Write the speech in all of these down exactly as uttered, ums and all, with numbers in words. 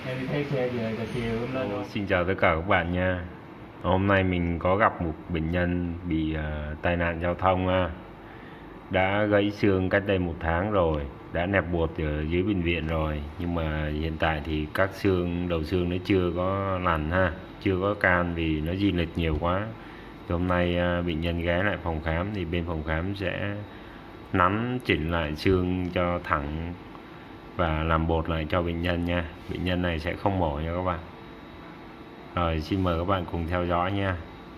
đi thấy xe về rồi chiều hôm lên thôi. Xin chào tất cả các bạn nha. Hôm nay mình có gặp một bệnh nhân bị uh, tai nạn giao thông uh, đã gãy xương cách đây một tháng rồi, đã nẹp bột ở dưới bệnh viện rồi, nhưng mà hiện tại thì các xương đầu xương nó chưa có lành ha, chưa có can vì nó di lệch nhiều quá. Thì hôm nay uh, bệnh nhân ghé lại phòng khám thì bên phòng khám sẽ nắn chỉnh lại xương cho thẳng và làm bột lại cho bệnh nhân nha. Bệnh nhân này sẽ không mổ nha các bạn. Rồi xin mời các bạn cùng theo dõi nha.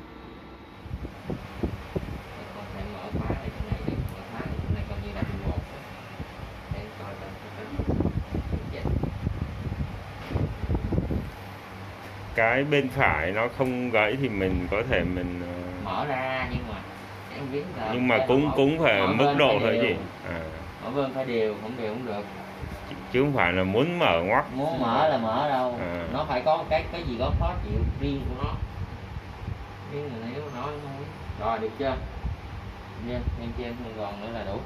Cái bên phải nó không gãy thì mình có thể mình mở ra, nhưng mà em biết là nhưng mà cũng cũng phải mức độ thôi gì. À. Mở bên phải đều, không đều cũng được. Chứ không phải là muốn mở ngoắt. Muốn mở là mở đâu. À. Nó phải có cái cái gì đó khó chịu riêng của nó. Riêng là nếu nó thôi. Rồi được chưa? Nha, em cho em không còn nữa là đủ.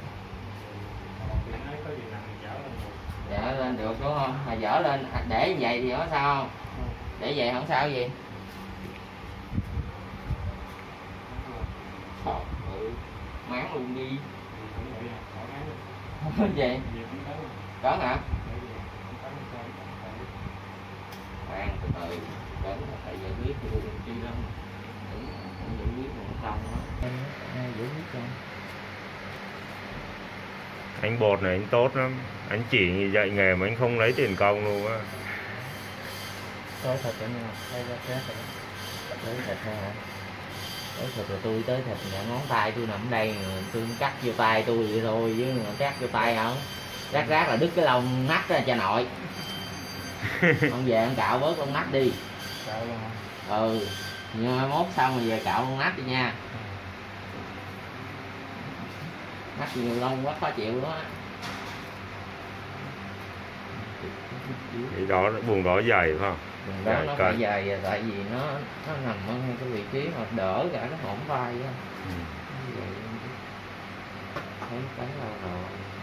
Dở lên được đúng không? Mà dở lên để như vậy thì có sao không? Để vậy không sao gì. Ừ. Máng luôn đi. Không gì? Có hả? Khoan từ từ, cẩn phải giải quyết cho cô chi lắm. Không giải quyết một xong đó. Giải quyết cho. Anh bột này anh tốt lắm, anh chỉ dạy nghề mà anh không lấy tiền công luôn á. Tới thật nữa nha, tới thật rồi. Tới thật ha hả? Tới thật rồi tôi tới thật là ngón tay tôi nằm ở đây, tôi cắt vô tay tôi vậy thôi, chứ mà cắt vô tay không? Rác rác là đứt cái lông nách ra cho nội. Ông về ông cạo bớt lông nách đi. Cạo luôn hả? Ừ, nhưng mà mốt xong rồi về cạo lông nách đi nha. Nách nhiều lông quá khó chịu đó. Cái đó vùng đó dày phải không? Vùng đó nó phải dày, tại vì nó nó nằm ở cái vị trí mà đỡ cả cái hõm vai á. Ừ. Thấy cái là rồi.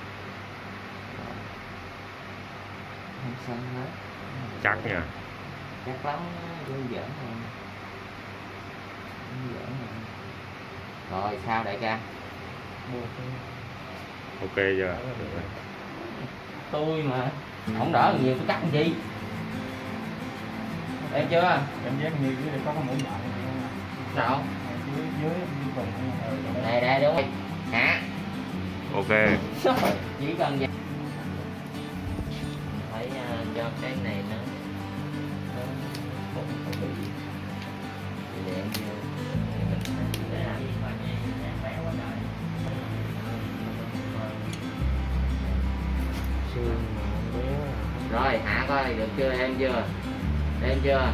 Không sao hết. Chắc nha. Chắc lắm, đơn giản thôi. Đơn giản thôi. Rồi sao đại ca? Ok chưa? Tôi mà không đỡ nhiều tôi cắt làm chi? Em chưa? Em giác như dưới đây có cái mũi nhọn. Nào? Dưới dưới phần này đây đúng không? Hả? Ok. Chỉ cần vậy. Phải uh, cho cái này nó nó không bị đèn vô. Rồi hạ coi được chưa, em chưa? Em chưa?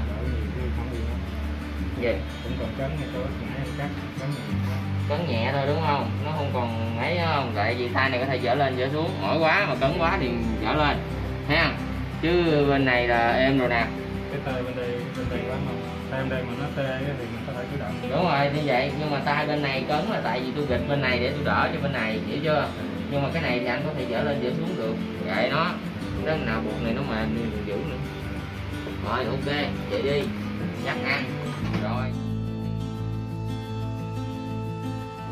Gì? Cũng còn cấn này tôi cắt cấn nhẹ. Cấn nhẹ thôi đúng không? Nó không còn ấy không? Tại vì thai này có thể dở lên dở xuống, mỏi quá mà cấn quá thì dở lên. Ha. Chứ bên này là êm rồi nè. Cái tay bên đây bên đây quá không? Tay bên đây mà nó tê thì mình có thể cử động. Đúng rồi, như vậy, nhưng mà tay bên này cấn là tại vì tôi gịch bên này để tôi đỡ cho bên này, hiểu chưa? Nhưng mà cái này thì anh có thể dở lên dở xuống được. Vậy nó. Cái nào buộc này nó mềm đi giữ nữa. Rồi ok, vậy đi. Chắc ăn. Rồi.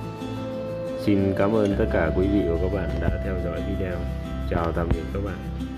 Xin cảm ơn tất cả quý vị và các bạn đã theo dõi video. Chào tạm biệt các bạn.